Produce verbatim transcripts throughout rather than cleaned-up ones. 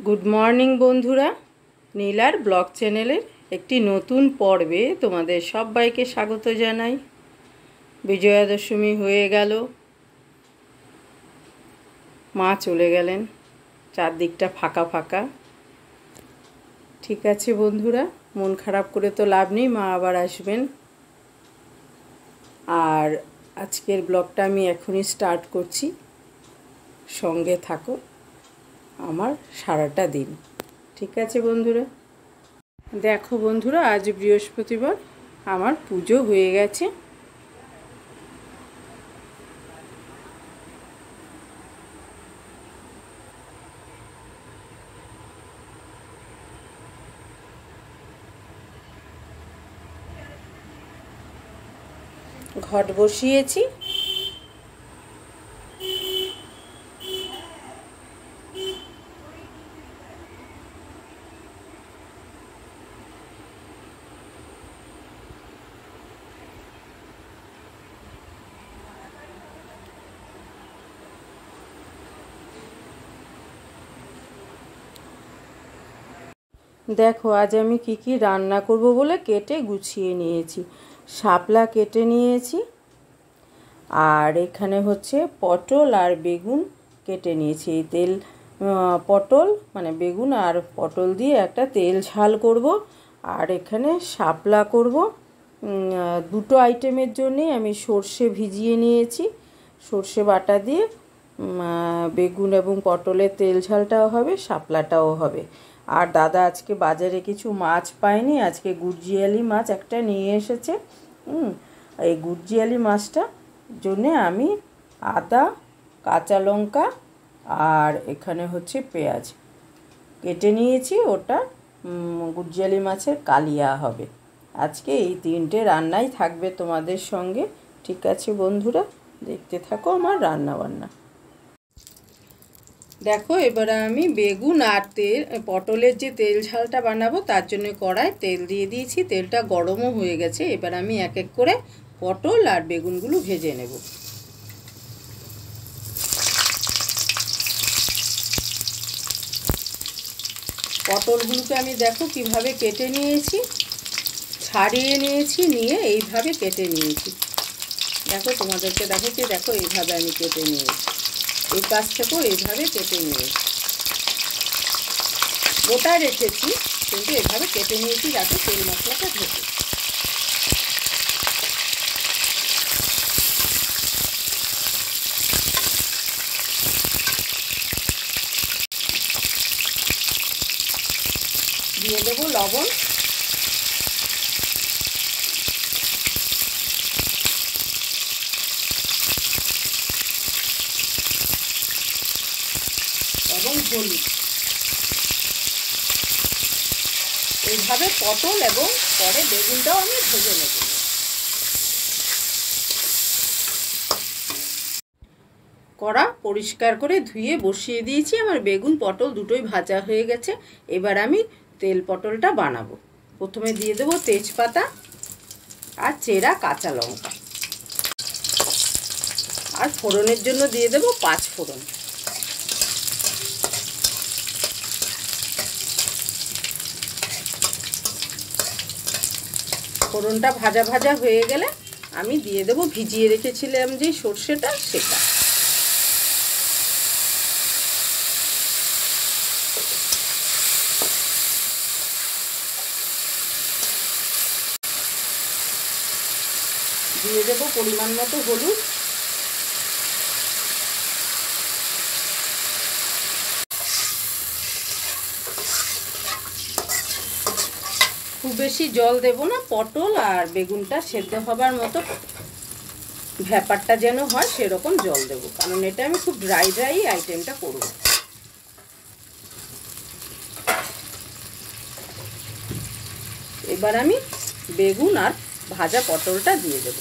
Good morning বন্ধুরা, নীলার blog চ্যানেলের একটি নতুন পর্বে তোমাদের সবাইকে স্বাগত জানাই। বিজয়া দশমী হয়ে গেল, মা চলে গেলেন, চারদিকটা ফাঁকা ফাঁকা। ঠিক আছে বন্ধুরা, মন খারাপ করে তো লাভ নেই, মা আবার আসবেন। আর আজকের ব্লগটা আমি এখনই স্টার্ট করছি, সঙ্গে থাকো আমার সারাটা দিন। ঠিক আছে বন্ধুরা, দেখো বন্ধুরা, আজ বৃহস্পতিবার, আমার পুজো হয়ে গেছে। ঘট বসিয়েছি, দেখো আজ আমি কি কি রান্না করব বলে কেটে গুছিয়ে নিয়েছি। শাপলা কেটে নিয়েছি, আর এখানে হচ্ছে পটল আর বেগুন কেটে নিয়েছি। এই তেল পটল মানে বেগুন আর পটল দিয়ে একটা তেল ঝাল করব। আর এখানে শাপলা করব। দুটো আইটেমের জন্যই আমি সর্ষে ভিজিয়ে নিয়েছি। সর্ষে বাটা দিয়ে বেগুন এবং পটলের তেল ঝালটাও হবে, শাপলাটাও হবে। আর দাদা আজকে বাজারে কিছু মাছ পায়নি, আজকে গুড়জিয়ালি মাছ একটা নিয়ে এসেছে। হুম এই গুড়জিয়ালি মাছটা জন্যে আমি আদা, কাঁচা লঙ্কা আর এখানে হচ্ছে পেঁয়াজ কেটে নিয়েছি। ওটা গুড়জিয়ালি মাছের কালিয়া হবে। আজকে এই তিনটে রান্নাই থাকবে তোমাদের সঙ্গে। ঠিক আছে বন্ধুরা, দেখতে থাকো আমার রান্না বান্না। দেখো এবারে আমি বেগুন আর তেল পটলের যে তেল ঝালটা বানাবো তার জন্য কড়াই তেল দিয়ে দিয়েছি। তেলটা গরমও হয়ে গেছে। এবার আমি এক এক করে পটল আর বেগুনগুলো ভেজে নেব। পটলগুলোকে আমি দেখো কিভাবে কেটে নিয়েছি, ছাড়িয়ে নিয়েছি, নিয়ে এইভাবে কেটে নিয়েছি। দেখো তোমাদেরকে দেখাচ্ছি, দেখো এইভাবে আমি কেটে নিয়েছি। এই পাশ থেকেও এইভাবে কেটে নিয়েছি, গোটা রেখেছি কিন্তু এভাবে কেটে নিয়েছি যাতে তেল মশলাটা ঢোকে। দিয়ে দেবো লবণ, এবং হলুদ। এইভাবে পটল এবং পরে বেগুনটাও আমি ভেজে নেব। কড়া পরিষ্কার করে ধুয়ে বসিয়ে দিয়েছি। আমার বেগুন পটল দুটোই ভাজা হয়ে গেছে। এবার আমি তেল পটলটা বানাবো। প্রথমে দিয়ে দেবো তেজপাতা আর চেরা কাঁচা লঙ্কা, আর ফোড়নের জন্য দিয়ে দেবো পাঁচ ফোড়ন। ফোড়নটা ভাজা ভাজা হয়ে গেলে আমি দিয়ে দেবো ভিজিয়ে রেখেছিলাম যে সর্ষেটা, সেটা। দিয়ে দেবো পরিমাণ মতো হলুদ, খুব বেশি জল দেব না, পটল আর বেগুনটা সেদ্ধ হবার মতো ব্যাপারটা যেন হয় সেরকম জল দেব, কারণ এটা আমি খুব ড্রাই ড্রাই আইটেমটা করব। এবার আমি বেগুন আর ভাজা পটলটা দিয়ে দেব।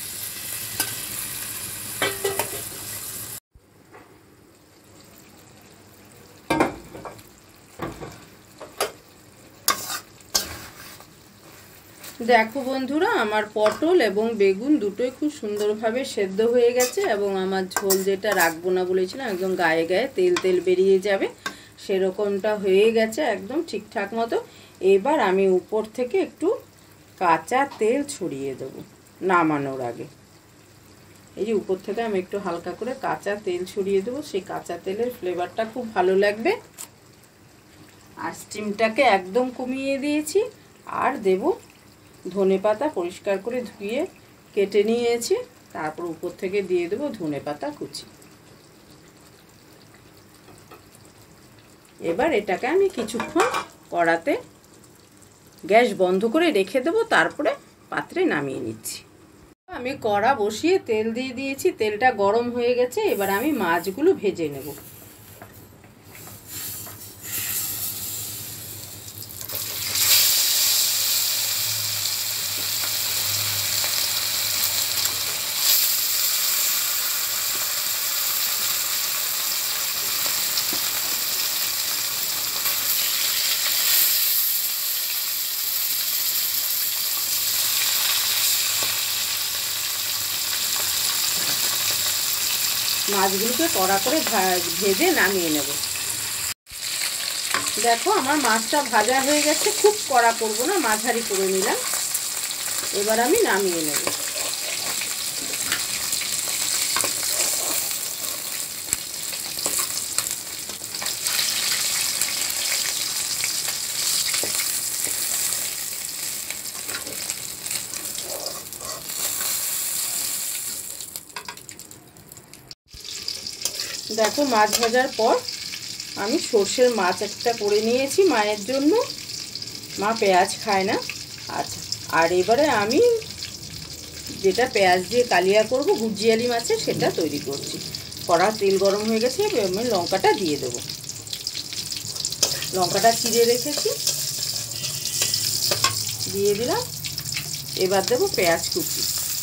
দেখো বন্ধুরা, আমার পটল এবং বেগুন দুটোই খুব সুন্দরভাবে সেদ্ধ হয়ে গেছে, এবং আমার ঝোল যেটা রাখবো না বলেছিলাম একদম গায়ে গায়ে তেল তেল বেরিয়ে যাবে। সেরকমটা হয়ে গেছে একদম ঠিকঠাক মতো। এবার আমি উপর থেকে একটু কাঁচা তেল ছড়িয়ে দেবো নামানোর আগে। এই যে উপর থেকে আমি একটু হালকা করে কাঁচা তেল ছড়িয়ে দেবো, সেই কাঁচা তেলের ফ্লেভারটা খুব ভালো লাগবে। আর স্টিমটাকে একদম কমিয়ে দিয়েছি। আর দেব ধনেপাতা, পরিষ্কার করে ধুয়ে কেটে নিয়েছি, তারপর উপর থেকে দিয়ে দেবো ধনেপাতা কুচি। এবার এটাকে আমি কিছুক্ষণ কড়াতে গ্যাস বন্ধ করে রেখে দেবো, তারপরে পাত্রে নামিয়ে নিচ্ছি। আমি কড়া বসিয়ে তেল দিয়ে দিয়েছি, তেলটা গরম হয়ে গেছে। এবার আমি মাছগুলো ভেজে নেব। মাছগুলোকে কড়া করে ভেজে নামিয়ে নেব। দেখো আমার মাছটা ভাজা হয়ে গেছে, খুব কড়া করব না, মাঝারি করে নিলাম। এবার আমি নামিয়ে নেব। দেখো মাছ ভাজার পর আমি সর্ষের মাছ একটা করে নিয়েছি মায়ের জন্য, মা পেঁয়াজ খায় না। আচ্ছা, আর এবারে আমি যেটা পেঁয়াজ দিয়ে কালিয়া করব গুজিয়ালি মাছের, সেটা তৈরি করছি। কড়া তেল গরম হয়ে গেছে, আমি লঙ্কাটা দিয়ে দেবো। লঙ্কাটা চিড়ে রেখেছি, দিয়ে দিলাম। এবার দেবো পেঁয়াজ কুচি।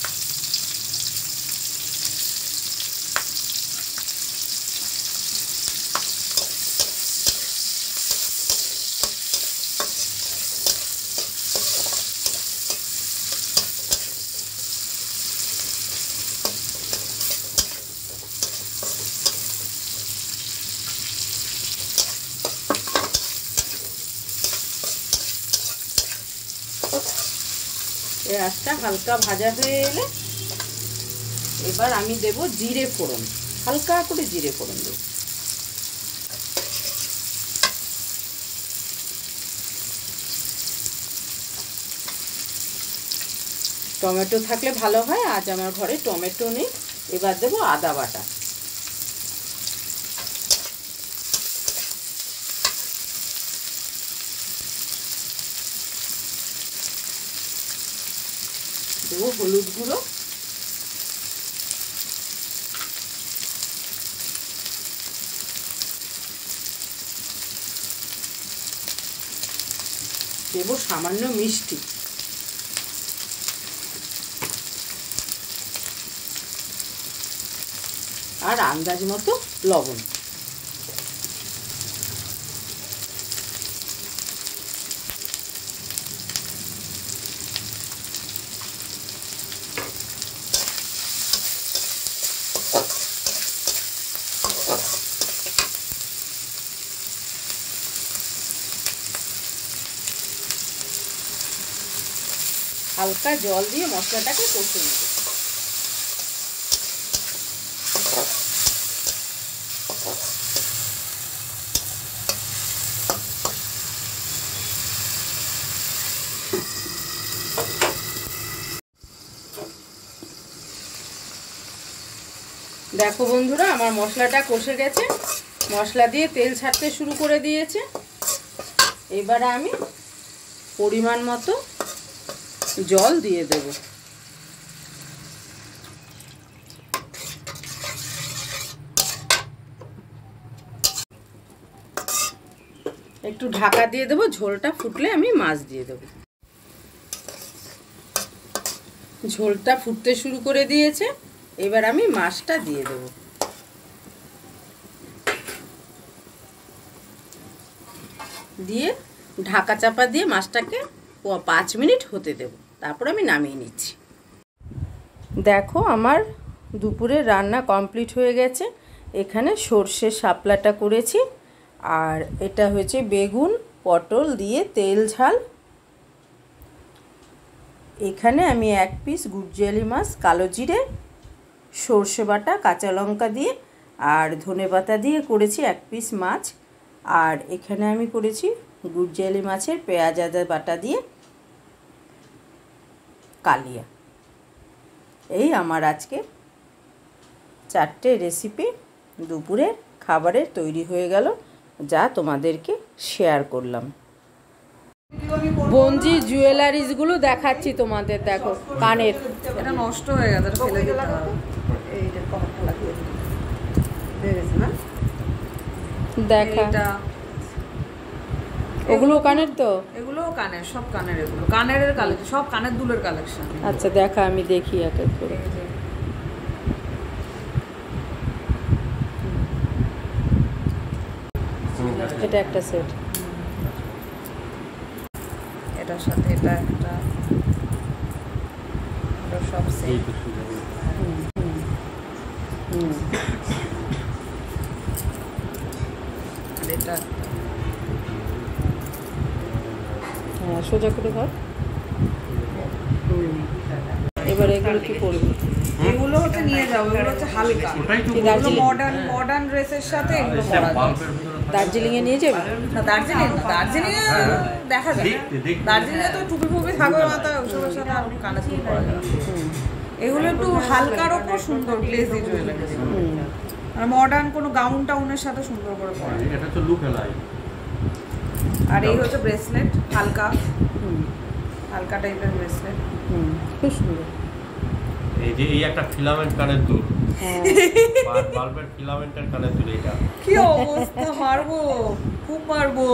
পেঁয়াজটা হালকা ভাজা হয়ে এলে এবার আমি দেব জিরে ফোড়ন, হালকা করে জিরে ফোড়ন দেব। টমেটো থাকলে ভালো হয়, আজ আমার ঘরে টমেটো নেই। এবার দেব আদা বাটা। দেবো হলুদ গুঁড়ো, দেবো সামান্য মিষ্টি, আর আন্দাজ মতো লবণ। হালকা জল দিয়ে মশলাটাকে কষে নেব। দেখো বন্ধুরা, আমার মশলাটা কষে গেছে, মশলা দিয়ে তেল ছাড়তে শুরু করে দিয়েছে। এবার আমি পরিমাণ মতো জল দিয়ে দেব। একটু ঢাকা দিয়ে দেবো, ঝোলটা ফুটলে আমি মাছ দিয়ে দেবো। ঝোলটা ফুটতে শুরু করে দিয়েছে, এবার আমি মাছটা দিয়ে দেব। দিয়ে ঢাকা চাপা দিয়ে মাছটাকে পাঁচ মিনিট হতে দেব, তারপর আমি নামিয়ে নিচ্ছি। দেখো আমার দুপুরের রান্না কমপ্লিট হয়ে গেছে। এখানে সর্ষের শাপলাটা করেছি, আর এটা হচ্ছে বেগুন পটল দিয়ে তেল ঝাল। এখানে আমি এক পিস গুড়জিয়ালি মাছ কালো জিরে সর্ষে বাটা কাঁচা লঙ্কা দিয়ে আর ধনেপাতা দিয়ে করেছি এক পিস মাছ। আর এখানে আমি করেছি গুড়জিয়ালি মাছের পেঁয়াজ আদা বাটা দিয়ে কালিয়া। এই আমার আজকে চারটে রেসিপি দুপুরের খাবারের তৈরি হয়ে গেল, যা তোমাদেরকে শেয়ার করলাম। বঞ্জি জুয়েলারিসগুলো দেখাচ্ছি তোমাদের। দেখো কানের, এটা নষ্ট হয়ে গেছে, এটা ফেলে দিতে হবে। এইটা কভারটা লাগিয়ে দিই, দেখেছ না? দেখা এটা ওগুলো কানের তো, এগুলো কানের, সব কানের, এগুলো কানের কালেকশন, সব কানের দুলের কালেকশন। আচ্ছা দেখা, আমি দেখি এক এক করে। এটা একটা সেট, এটার সাথে এটা একটা, এটা সব সেট। আর এটা হ্যাঁ সোজা করে ধর। এবার এগুলো কি করবি? এগুলো হচ্ছে নিয়ে যাও, এগুলো হচ্ছে হালকা, এগুলো মডার্ন মডার্ন ড্রেসের সাথে এগুলো পরা যায়। দার্জিলিংয়ে নিয়ে যাবে? না দার্জিলিং না, দার্জিলিংয়ে দেখা যায়, দার্জিলিংয়ে তো টুপি ফুপি থাকবে মাথায়, ওসবের সাথে আর কানে ফুল পরা যাবে। এগুলো একটু হালকার ওপর সুন্দর গ্লেজি জুয়েলারি, আর মডার্ন কোনো গাউন টাউনের সাথে সুন্দর করে পরা যায়। এটা তো লুক এলাই। আর এই হচ্ছে ব্রেসলেট, হালকা হালকা টাইপের ব্রেসলেট, হুম খুব সুন্দর। এই যে এই একটা ফিলামেন্ট কানের দুল, বাল্বের ফিলামেন্টের কানের দুল। এটা কি অবস্থা, মারবো, খুব মারবো।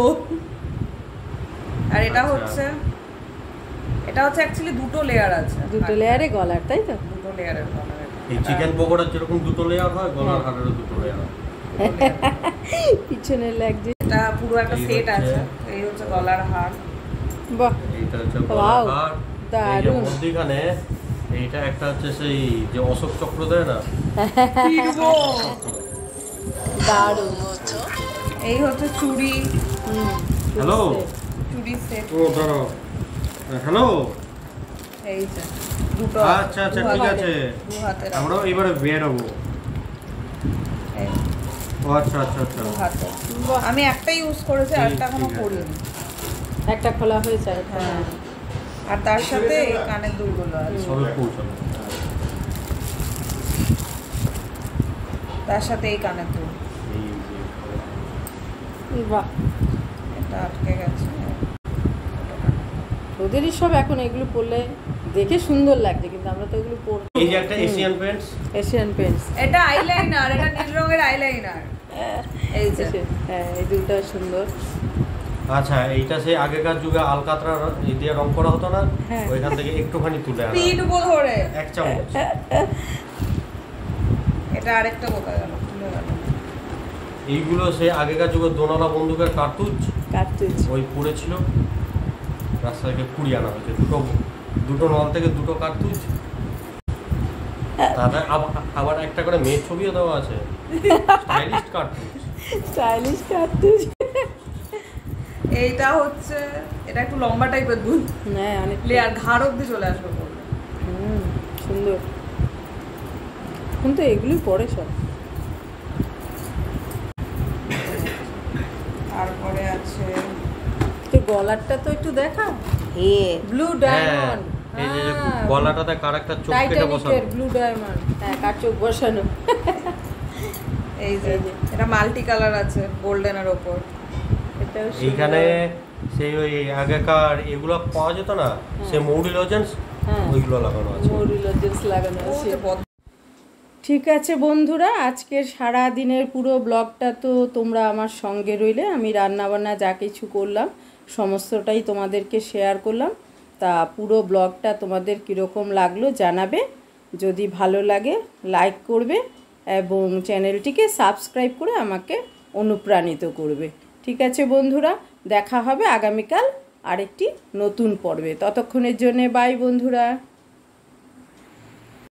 আর এটা হচ্ছে, এটা হচ্ছে অ্যাকচুয়ালি দুটো লেয়ার আছে, দুটো লেয়ারে গলার, তাই তো? দুটো লেয়ারের গলার। এই চিকেন পকোড়ার যেরকম দুটো লেয়ার হয়, গলার হাড়েরও দুটো লেয়ার হয়। পিছনের লাগছে। এটা পুরো একটা সেট আছে। এই হচ্ছে গলার হার। বাহ, এইটা হচ্ছে গলার হার। এই যে মধ্যিখানে এইটা একটা হচ্ছে সেই যে অশোক চক্র দেয় না, দারুণ। এই হচ্ছে চুড়ি। হ্যালো চুড়ি সেট। ও ধরো, হ্যালো। এই যে দুটো, আচ্ছা আচ্ছা ঠিক আছে, দু হাতে আমরা এবারে বের হবো। এই ও আচ্ছা আচ্ছা আচ্ছা। দু হাতে। আমি একটা ইউজ করেছি, আরেকটা এখনো করিনি। একটা খোলা হয়েছে আর হ্যাঁ, আর তার সাথে এই কানের দুলগুলো আছে, সবে পৌঁছালো। তার সাথে এই কানের দুল। এই যে বাহ, এটা আটকে গেছে। ওদেরই সব এখন এগুলো পরলে দেখে সুন্দর লাগছে, কিন্তু আমরা তো এগুলো পরব। এই যে একটা এশিয়ান পেন্টস, এশিয়ান পেন্টস। এটা আইলাইনার, এটা নীল রঙের আইলাইনার। এই যে হ্যাঁ, এই দুটো সুন্দর। আচ্ছা এইটা সেই আগেকার যুগে আলকাতরা দিয়ে রং করা হতো না, হ্যাঁ। ওইখান থেকে একটুখানি তুলে আনা, পিঠ ধরে এক চামচ। এটা আরেকটা বোকা গেল, তুলে গেল। এইগুলো সেই আগেকার যুগে দোনালা বন্দুকের কার্তুজ, কার্তুজ ওই পড়েছিল, রাস্তা থেকে কুড়িয়ে আনা হয়েছে। দুটো দুটো নল থেকে দুটো কার্তুজ, তারপরে আবার একটা করে মেয়ের ছবিও দেওয়া আছে, স্টাইলিশ কার্তুজ। স্টাইলিশ কার্তুজ। এইটা হচ্ছে, এটা একটু লম্বা টাইপের দুল, হ্যাঁ অনেক লেয়ার ঘাড় অব্দি চলে আসবে পড়লে। হুম সুন্দর, কিন্তু এগুলোই পরে সব। তারপরে আছে তোর গলারটা তো একটু দেখা, হে ব্লু ডায়মন্ড। এই যে যে গলাটাতে কার একটা চোখ কেটে বসানো, ব্লু ডায়মন্ড, হ্যাঁ কার চোখ বসানো। এই যে এটা মাল্টি কালার আছে গোল্ডেনের ওপর। এটাও এইখানে সেই ওই আগেকার এগুলো পাওয়া যেত না, সে মৌরি লজেন্স, হ্যাঁ ওইগুলো লাগানো আছে, মৌরি লজেন্স লাগানো ও আছে। যে বদ- ঠিক আছে বন্ধুরা, আজকের সারা দিনের পুরো ব্লগটা তো তোমরা আমার সঙ্গে রইলে। আমি রান্নাবান্না যা কিছু করলাম সমস্তটাই তোমাদেরকে শেয়ার করলাম। তা পুরো ব্লগটা তোমাদের কীরকম লাগলো জানাবে। যদি ভালো লাগে লাইক করবে এবং চ্যানেলটিকে সাবস্ক্রাইব করে আমাকে অনুপ্রাণিত করবে। ঠিক আছে বন্ধুরা, দেখা হবে আগামীকাল আরেকটি নতুন পর্বে। ততক্ষণের জন্যে বাই বন্ধুরা।